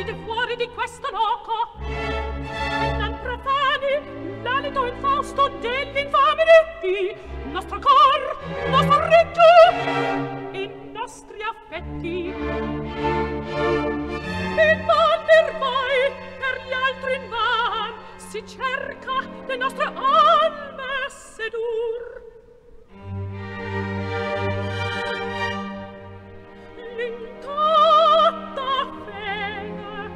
uscite fuori di questo loco e non profani l'alito infausto degli infami detti, nostro cor, nostro regno, i nostri affetti. In van per voi, per gli altri in van, si cerca le nostre anime sedur. L'intatta fede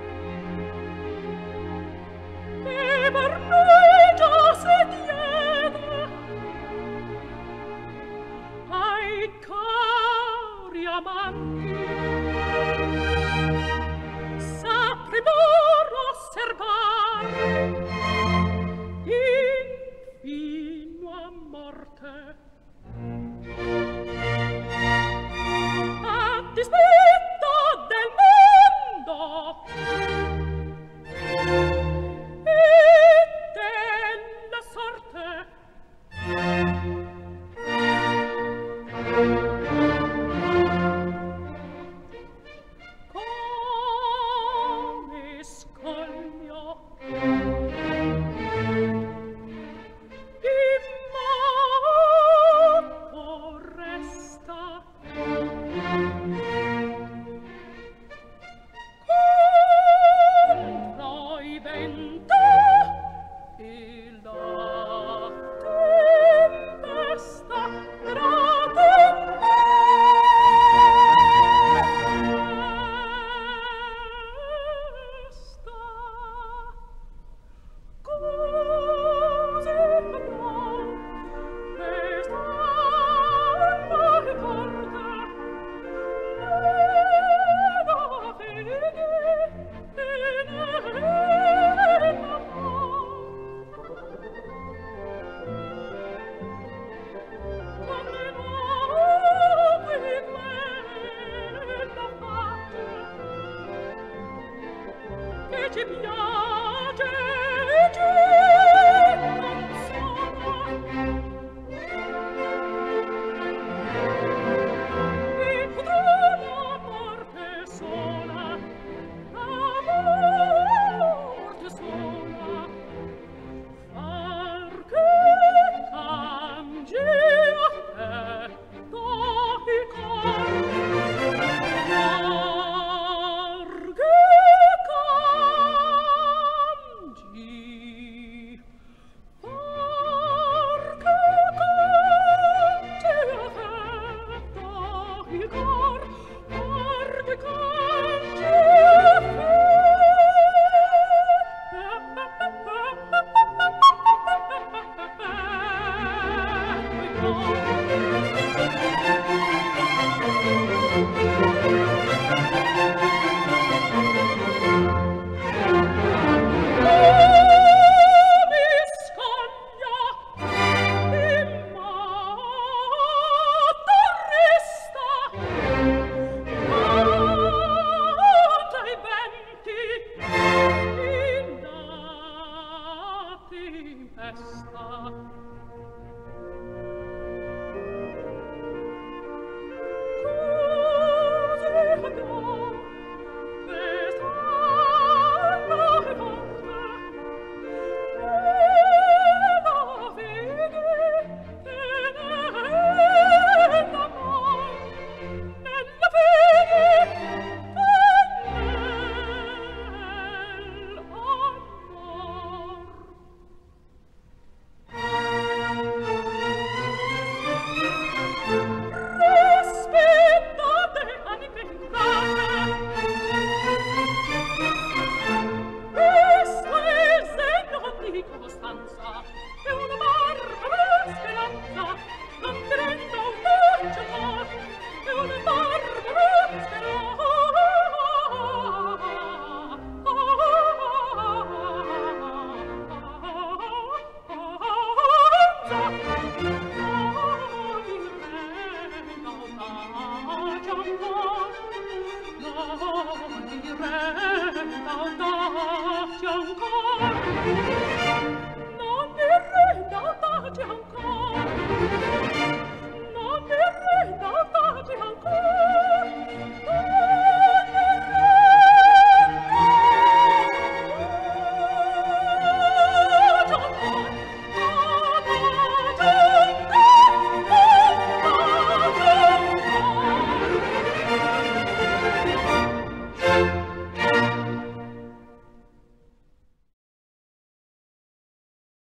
che per noi già si tiene ai cari amanti sapremo osservar fino a morte. A dispetto del mondo e della sorte, come scoglio immoto resta contro i venti e la tempesta, la tempesta. Così avrò quest'anima che porta nella fede e nella come no qui quella pace che ci piace e ci consola. E potrà la morte sola, la morte sola, far che cangi affetto il cor, far che cangi, far che cangi affetto il cor, far che cangi non mi renda